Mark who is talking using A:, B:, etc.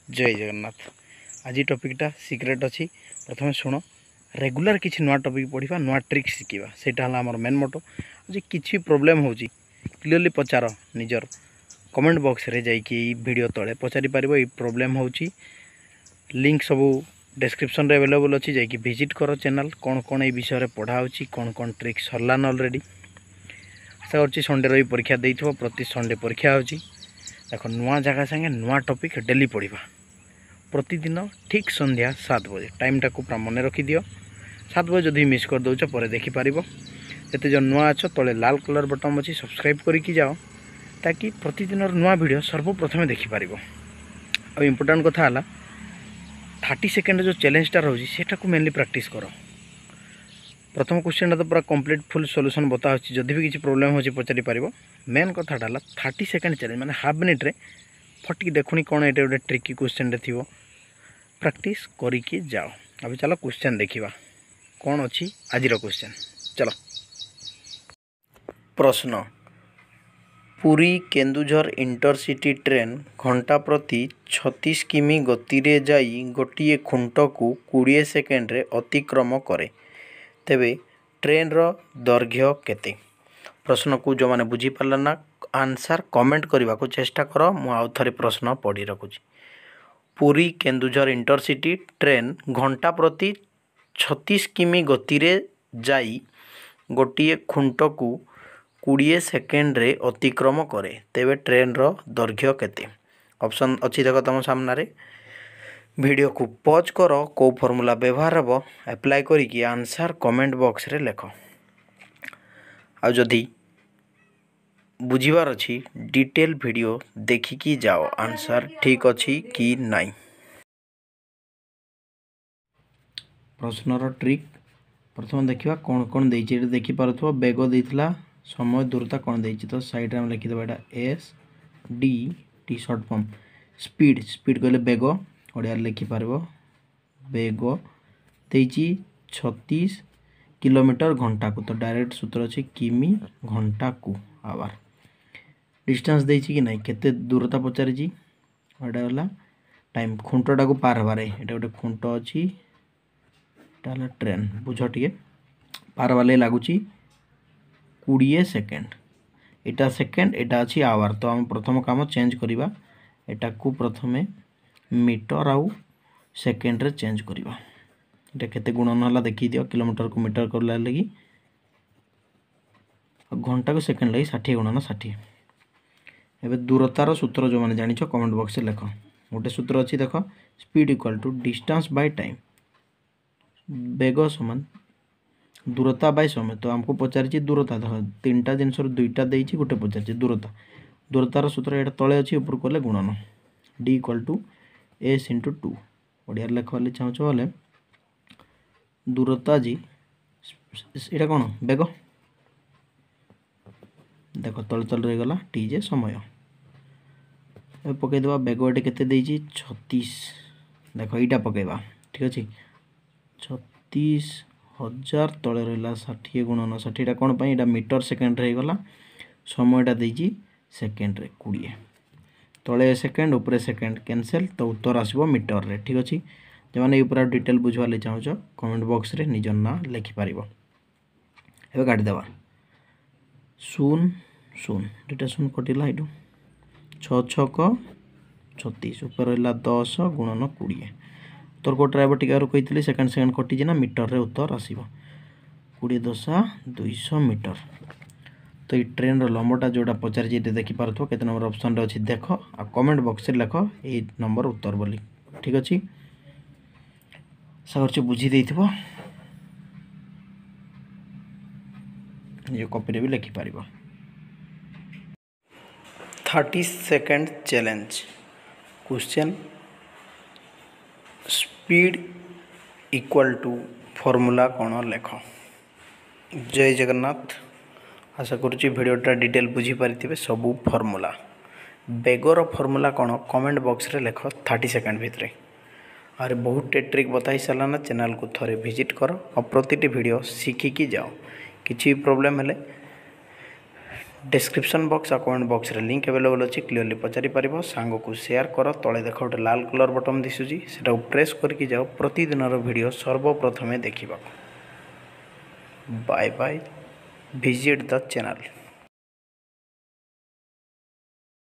A: जय जगन्नाथ। आज टॉपिकटा सीक्रेट अच्छी प्रथम शुण रेगुलर किसी नुआ टॉपिक पढ़ा नुआ ट्रिक शिखा सेटा आमर मेन मोटो। आज किसी प्रोब्लेम हो क्लीयरली पचार निजर कमेंट बॉक्स रे जाइए वीडियो तले पचारि पार ये प्रोब्लेम हो लिंक सब डिस्क्रिप्शन रे अवेलेबल अच्छी जाकि विजिट कर चैनल कौन कौन ये विषय पढ़ा कौन कौन ट्रिक सरलान अलरेडी। आशा कर संडे रही परीक्षा दे प्रति संडे परीक्षा हो देख नुआ जगह संगे नुआ टॉपिक डेली पढ़ा प्रतिदिन ठीक संध्या 7 बजे टाइमटा को पूरा मन रखी दियो। 7 बजे जदि मिस कर दौच पर देखिपार ये जो नुआ अच्छ तले लाल कलर बटन अच्छी सब्सक्राइब करके जाओ ताकि प्रतिदिन नुआ वीडियो सर्वप्रथमे देखिपार। और इम्पोर्टाट कथा है 30 सेकेंड जो चैलेंजटा रोचे सेटा को मेनली प्रैक्टिस कर। प्रथम क्वेश्चन तो पूरा कंप्लीट फुल सॉल्यूशन बता जदि भी किसी प्रोब्लेम हो पचारि पार। मेन कथाटा है 30 सेकेंड चैलेंज माने हाफ मिनिट रे फटिक देखुनी कौन ये गोटे ट्रिकी क्वेश्चन रे थी प्रैक्टिस करके जाओ। अभी चलो क्वेश्चन देखिबा कौन अच्छी आज क्वेश्चन। चलो प्रश्न पुरी केन्दुझर इंटरसिटी ट्रेन घंटा प्रति 36 किमी गति रे जाई गोटे खुंट को 20 सेकेंड रे अतिक्रम करे तेबे ट्रेन रो दैर्घ्य केते। प्रश्न को जो मैंने बुझी पारा ना आंसर कमेंट करने को चेष्टा कर। मु आउ थे प्रश्न पढ़ी रखुची। पुरी केन्दुझर इंटरसिटी ट्रेन घंटा प्रति 36 किमी गति रे जाई गोटे खुंट को 20 सेकेंड रे अतिक्रम करे तेबे ट्रेन रो दैर्घ्य केते। ऑप्शन अच्छी देख तुम सामने वीडियो को पॉज कर को फॉर्मूला व्यवहार हम अप्लाई करिकी आंसर कमेंट बॉक्स रे लेख। आ जदि बुझीबार अच्छी डिटेल वीडियो देखिकी जाओ आंसर ठीक अच्छी कि नाई। प्रश्नर ट्रिक प्रथम देखा कौन कौन देखी पार्थो बेग देता समय दूरता कौन दे तो साइड में लिखिदेव यहाँ S D T short form. Speed speed कहले बेग ओडिया लिखिपार बेग देती 36 किलोमीटर घंटा को तो डायरेक्ट सूत्र अच्छे किमी घंटा को आवर। डिस्टेंस देती कि नहीं केते दूरता पचारि यहाँ टाइम खुंटा को पार हबार ये गोटे खुंट अच्छी ट्रेन बुझ टे पार वाले लगुच 20 सेकेंड एटा सेकेंड एटा अच्छी आवर। तो आम प्रथम काम चेंज करवा एटा को प्रथमे मीटर आउ सेकेंड रे चेंज करवा एटा केते गुणन होला देखि दियो किलोमीटर को मीटर करला लगी घंटा को सेकेंड लगी 60 गुणन 60। एवं दूरतार सूत्र जो मैंने जानिछ कमेंट बॉक्स लेख गोटे सूत्र अच्छी देख speed equal to distance by time बेग समान दूरता बाय समय। तो आमको पचारि दूरता देख तीनटा जिनस दुईटा देती गोटे पचारि दूरता दूरतार सूत्र यहाँ तले अच्छी ऊपर कले गुणन D equal to S into 2 Odia लेखा चाहूँ बोले दूरता जी यहाँ कौन बेग देख तल तल रहीगला टी जे समय पकईदे बेग ये केते 36 देख यहाँ पकईवा ठीक अच्छे 36,000 तले रहा 60 गुणन 60 कौन यहाँ मीटर सेकेंड रहीगला समयटा देती सेकेंड रे 20 तले सेकेंड उपरे सेकेंड कैंसल तो उत्तर आसो मीटर रे ठीक अच्छे। जो मैंने पूरा डिटेल बुझवार चाहूँ कमेंट बॉक्स रे निज ना लिखिपार एवं काटिदेवा 0 0 दुटा 0 कटिला ये 6 6 36 ऊपर रहा 10 गुणन 20 उत्तर कोट टी कही सेकेंड सेकेंड कटि ना मीटर रे उत्तर आसो 20 10 200 मीटर। तो ये ट्रेन लंबटा जोड़ा पचारि देखिपार के नंबर ऑप्शन अच्छी देख आ कमेंट बॉक्स रे लेख ये नंबर उत्तर बोली ठीक अच्छे। आशा कर बुझी देथिबो ये कॉपी भी लिखिपार। 30 second challenge question speed equal to formula कौन लेख। जय जगन्नाथ। आशा करुँची भिडियोटा डिटेल बुझी पारिथिबे सबू फॉर्मूला बेगर फॉर्मूला कौन कमेंट बॉक्स रे लेख 30 सेकेंड भितर। और बहुत ट्रिक बताई साराना चैनल को थोड़े विजिट कर और प्रतिटी वीडियो शिखिकी जाओ। किसी प्रॉब्लम हेले डिस्क्रिप्शन बॉक्स और कमेंट बॉक्स रे लिंक अवेलेबल अच्छी क्लीयरली पचारि पार सांग को शेयर कर तले देख गोटे लाल कलर बटन दिशुची से प्रेस करके जाओ प्रतिदिन वीडियो सर्वप्रथमे देखा। Bye bye, visit the channel.